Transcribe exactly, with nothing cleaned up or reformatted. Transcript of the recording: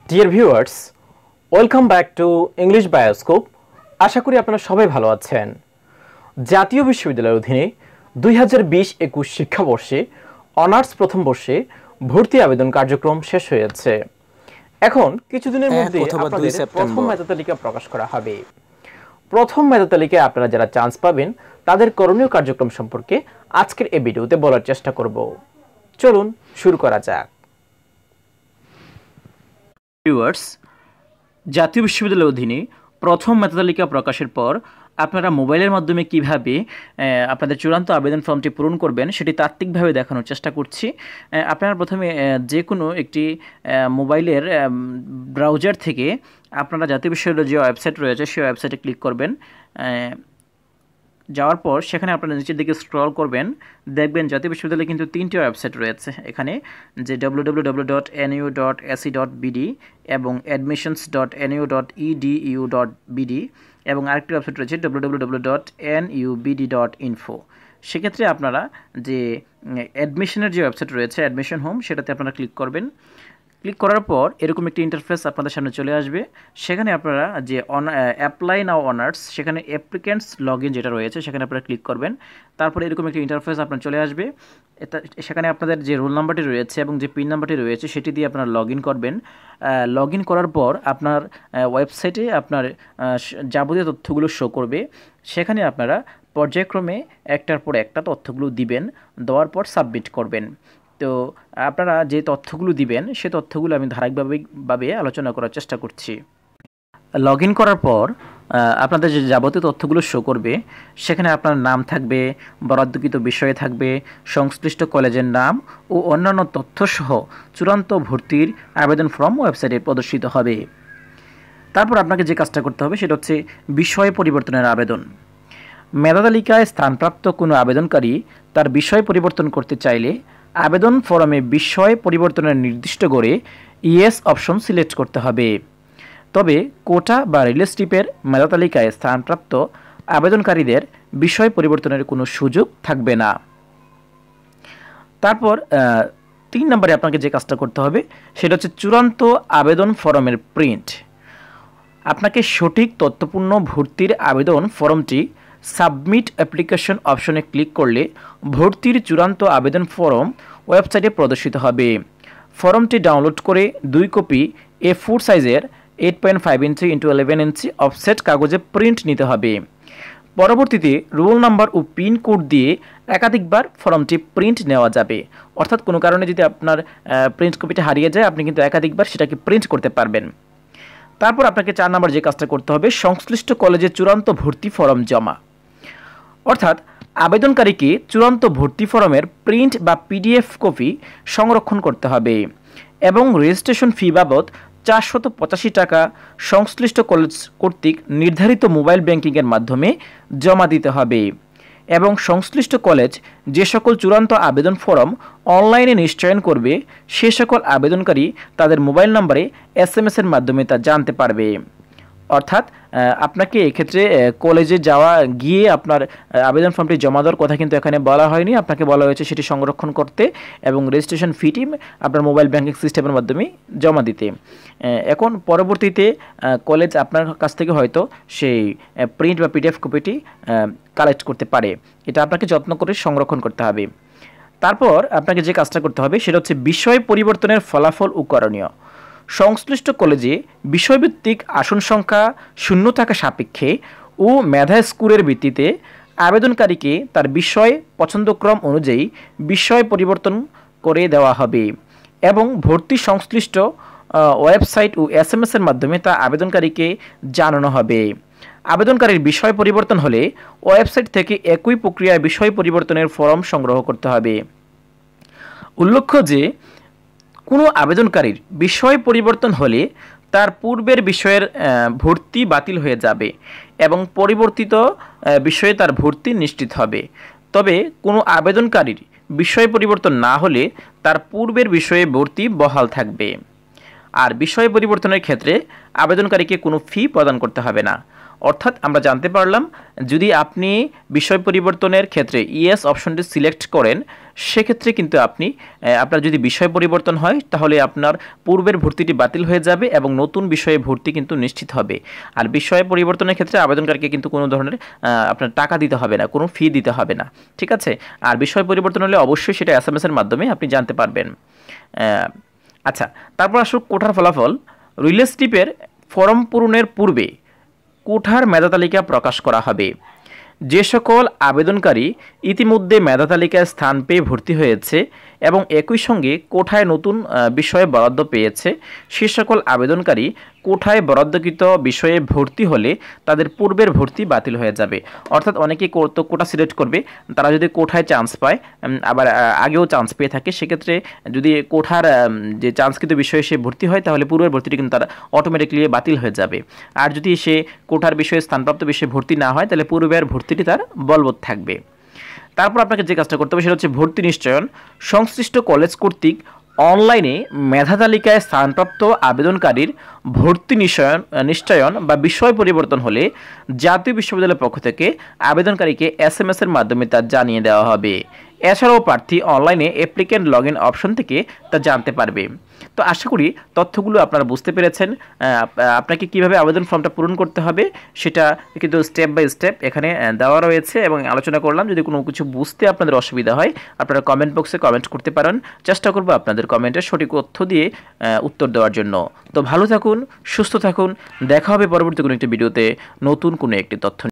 Deer viewers, welcome back to English Bioscope. আশা করি আপনারা সবাই ভালো আছেন। জাতীয় বিশ্ববিদ্যালয়ের অধীনে দুই হাজার বিশ একুশ শিক্ষাবর্ষে অনার্স প্রথম বর্ষে ভর্তি আবেদন কার্যক্রম শেষ হয়েছে। এখন কিছুদিনের মধ্যে আপনাদের প্রথম মেধা তালিকা প্রকাশ করা হবে। প্রথম মেধা তালিকায় আপনারা যারা চান্স পাবেন তাদের করণীয় কার্যক্রম সম্পর্কে আজকের এই ভিডিওতে বলার চেষ্টা করব। চলুন শুরু করা যাক। ভিউয়ার্স, জাতীয় বিশ্ববিদ্যালয়ের অধীনে প্রথম মেধা তালিকা প্রকাশের পর আপনারা মোবাইলের মাধ্যমে কিভাবে আপনাদের চূড়ান্ত আবেদন ফর্মটি পূরণ করবেন সেটি তাত্ত্বিকভাবে দেখানোর চেষ্টা করছি। আপনারা প্রথমে যে কোনো একটি মোবাইলের ব্রাউজার থেকে আপনারা জাতীয় বিশ্ববিদ্যালয়ের যে ওয়েবসাইট রয়েছে সেই ওয়েবসাইটে ক্লিক করবেন। যাওয়ার পর সেখানে আপনারা নিচের দিকে স্ক্রল করবেন, দেখবেন জাতীয় বিশ্ববিদ্যালয়ে কিন্তু তিনটি ওয়েবসাইট রয়েছে এখানে, যে W W W dot N U dot S E dot B D এবং admissions dot N U dot E D U dot B D এবং আরেকটি ওয়েবসাইট রয়েছে W W W dot N U B D dot info. সেক্ষেত্রে আপনারা যে অ্যাডমিশনের যে website রয়েছে অ্যাডমিশন হোম, সেটাতে আপনারা ক্লিক করবেন। ক্লিক করার পর এরকম একটি ইন্টারফেস আপনাদের সামনে চলে আসবে। সেখানে আপনারা যে অন অ্যাপ্লাই নাও অনার্স, সেখানে অ্যাপ্লিক্যান্টস লগ ইন যেটা রয়েছে সেখানে আপনারা ক্লিক করবেন। তারপরে এরকম একটি ইন্টারফেস আপনার চলে আসবে। এটা সেখানে আপনাদের যে রোল নাম্বারটি রয়েছে এবং যে পিন নাম্বারটি রয়েছে সেটি দিয়ে আপনারা লগ ইন করবেন। লগ ইন করার পর আপনার ওয়েবসাইটে আপনার যাবতীয় তথ্যগুলো শো করবে। সেখানে আপনারা পর্যায়ক্রমে একটার পর একটা তথ্যগুলো দিবেন, দেওয়ার পর সাবমিট করবেন। তো আপনারা যে তথ্যগুলো দিবেন সে তথ্যগুলো আমি ধারাবাহিকভাবে আলোচনা করার চেষ্টা করছি। লগ ইন করার পর আপনাদের যে যাবতীয় তথ্যগুলো শো করবে সেখানে আপনার নাম থাকবে, বরাদ্দকৃত বিষয়ে থাকবে, সংশ্লিষ্ট কলেজের নাম ও অন্যান্য তথ্যসহ চূড়ান্ত ভর্তির আবেদন ফর্ম ওয়েবসাইটে প্রদর্শিত হবে। তারপর আপনাকে যে কাজটা করতে হবে সেটা হচ্ছে বিষয় পরিবর্তনের আবেদন। মেধা তালিকায় স্থানপ্রাপ্ত কোনো আবেদনকারী তার বিষয় পরিবর্তন করতে চাইলে আবেদন ফরমে বিষয় পরিবর্তনের নির্দিষ্ট করে ইয়েস অপশন সিলেক্ট করতে হবে। তবে কোটা বা রিলেশনশিপের মেধা তালিকায় স্থানপ্রাপ্ত আবেদনকারীদের বিষয় পরিবর্তনের কোনো সুযোগ থাকবে না। তারপর তিন নম্বরে আপনাকে যে কাজটা করতে হবে সেটা হচ্ছে চূড়ান্ত আবেদন ফরমের প্রিন্ট। আপনাকে সঠিক তথ্যপূর্ণ ভর্তির আবেদন ফর্মটি সাবমিট অ্যাপ্লিকেশন অপশনে ক্লিক করলে ভর্তির চূড়ান্ত আবেদন ফর্ম ওয়েবসাইটে প্রদর্শিত হবে। ফর্মটি ডাউনলোড করে দুই কপি এ ফোর সাইজের eight point five inch into eleven inch offset কাগজে প্রিন্ট নিতে হবে। পরবর্তীতে রোল নাম্বার ও পিন কোড দিয়ে একাধিকবার ফর্মটি প্রিন্ট নেওয়া যাবে। অর্থাৎ কোনো কারণে যদি আপনার প্রিন্ট কপিটা হারিয়ে যায় আপনি কিন্তু একাধিকবার সেটাকে প্রিন্ট করতে পারবেন। তারপর আপনাকে চার নম্বর যে কাজটা করতে হবে সংশ্লিষ্ট কলেজে চূড়ান্ত ভর্তি ফর্ম জমা। অর্থাৎ আবেদনকারীকে চূড়ান্ত ভর্তি ফর্মের প্রিন্ট বা পিডিএফ কপি সংরক্ষণ করতে হবে এবং রেজিস্ট্রেশন ফি বাবদ চারশত পঁচাশি টাকা সংশ্লিষ্ট কলেজ কর্তৃক নির্ধারিত মোবাইল ব্যাংকিংয়ের মাধ্যমে জমা দিতে হবে এবং সংশ্লিষ্ট কলেজ যে সকল চূড়ান্ত আবেদন ফর্ম অনলাইনে নিশ্চয়ন করবে সে সকল আবেদনকারী তাদের মোবাইল নম্বরে এস এম এস এর মাধ্যমে তা জানতে পারবে। অর্থাৎ আপনাকে এক্ষেত্রে কলেজে যাওয়া গিয়ে আপনার আবেদন ফর্মটি জমা দেওয়ার কথা কিন্তু এখানে বলা হয়নি। আপনাকে বলা হয়েছে সেটি সংরক্ষণ করতে এবং রেজিস্ট্রেশন ফিটি আপনার মোবাইল ব্যাংকিং সিস্টেমের মাধ্যমে জমা দিতে। এখন পরবর্তীতে কলেজ আপনার কাছ থেকে হয়তো সেই প্রিন্ট বা পিডিএফ কপিটি কালেক্ট করতে পারে। এটা আপনাকে যত্ন করে সংরক্ষণ করতে হবে। তারপর আপনাকে যে কাজটা করতে হবে সেটা হচ্ছে বিষয় পরিবর্তনের ফলাফল ও করণীয়। সংশ্লিষ্ট কলেজে বিষয়ভিত্তিক আসন সংখ্যা শূন্য থাকা সাপেক্ষে ও মেধা স্কোরের ভিত্তিতে আবেদনকারীকে তার বিষয় পছন্দক্রম অনুযায়ী বিষয় পরিবর্তন করে দেওয়া হবে এবং ভর্তি সংশ্লিষ্ট ওয়েবসাইট ও এস এম এস এর মাধ্যমে তা আবেদনকারীকে জানানো হবে। আবেদনকারীর বিষয় পরিবর্তন হলে ওয়েবসাইট থেকে একই প্রক্রিয়ায় বিষয় পরিবর্তনের ফর্ম সংগ্রহ করতে হবে। উল্লেখ্য যে কোনো আবেদনকারীর বিষয় পরিবর্তন হলে তার পূর্বের বিষয়ের ভর্তি বাতিল হয়ে যাবে এবং পরিবর্তিত বিষয়ে তার ভর্তি নিশ্চিত হবে। তবে কোনো আবেদনকারীর বিষয় পরিবর্তন না হলে তার পূর্বের বিষয়ে ভর্তি বহাল থাকবে। আর বিষয় পরিবর্তনের ক্ষেত্রে আবেদনকারীকে কোনো ফি প্রদান করতে হবে না। অর্থাৎ আমরা জানতে পারলাম যদি আপনি বিষয় পরিবর্তনের ক্ষেত্রে ইয়েস অপশনটি সিলেক্ট করেন সেক্ষেত্রে কিন্তু আপনি আপনার যদি বিষয় পরিবর্তন হয় তাহলে আপনার পূর্বের ভর্তিটি বাতিল হয়ে যাবে এবং নতুন বিষয়ে ভর্তি কিন্তু নিশ্চিত হবে। আর বিষয় পরিবর্তনের ক্ষেত্রে আবেদনকারীকে কিন্তু কোনো ধরনের আপনার টাকা দিতে হবে না, কোনো ফি দিতে হবে না, ঠিক আছে। আর বিষয় পরিবর্তন হলে অবশ্যই সেটা এস এম এস এর মাধ্যমে আপনি জানতে পারবেন। আচ্ছা, তারপর আসুক কোটার ফলাফল। রিলে স্লিপের ফর্ম পূরণের পূর্বে কোঠার মেধা তালিকা প্রকাশ করা হবে। যে সকল আবেদনকারী ইতিমধ্যে মেধা তালিকায় স্থান পেয়ে ভর্তি হয়েছে এবং একই সঙ্গে কোঠায় নতুন বিষয়ে বরাদ্দ পেয়েছে সে সকল আবেদনকারী কোঠায় বরাদ্দকৃত বিষয়ে ভর্তি হলে তাদের পূর্বের ভর্তি বাতিল হয়ে যাবে। অর্থাৎ অনেকে তো কোটা সিলেক্ট করবে, তারা যদি কোঠায় চান্স পায়, আবার আগেও চান্স পেয়ে থাকে, সেক্ষেত্রে যদি কোঠার যে চান্সকৃত বিষয়ে সে ভর্তি হয় তাহলে পূর্বের ভর্তিটি কিন্তু তারা অটোমেটিকলি বাতিল হয়ে যাবে। আর যদি সে কোঠার বিষয়ে স্থানপ্রাপ্ত বিষয়ে ভর্তি না হয় তাহলে পূর্বের ভর্তিটি তার বলবৎ থাকবে। তারপর আপনাকে যে কাজটা করতে হবে সেটা হচ্ছে ভর্তি নিশ্চয়ন। সংশ্লিষ্ট কলেজ কর্তৃক অনলাইনে মেধা তালিকায় স্থানপ্রাপ্ত আবেদনকারীর ভর্তি নিশ্চয়ন নিশ্চয়ন বা বিষয় পরিবর্তন হলে জাতীয় বিশ্ববিদ্যালয়ের পক্ষ থেকে আবেদনকারীকে এস এম এস এর মাধ্যমে তা জানিয়ে দেওয়া হবে। এছাড়াও প্রার্থী অনলাইনে অ্যাপ্লিক্যান্ট লগ ইন অপশন থেকে তা জানতে পারবে। তো আশা করি তথ্যগুলো আপনারা বুঝতে পেরেছেন। আপনাকে কিভাবে আবেদন ফর্মটা পূরণ করতে হবে সেটা কিন্তু স্টেপ বাই স্টেপ এখানে দেওয়া রয়েছে এবং আলোচনা করলাম। যদি কোনো কিছু বুঝতে আপনাদের অসুবিধা হয় আপনারা কমেন্ট বক্সে কমেন্ট করতে পারেন, চেষ্টা করব আপনাদের কমেন্টের সঠিক তথ্য দিয়ে উত্তর দেওয়ার জন্য। তো ভালো থাকুন, সুস্থ থাকুন, দেখা হবে পরবর্তী কোনো একটি ভিডিওতে নতুন কোনো একটি তথ্য।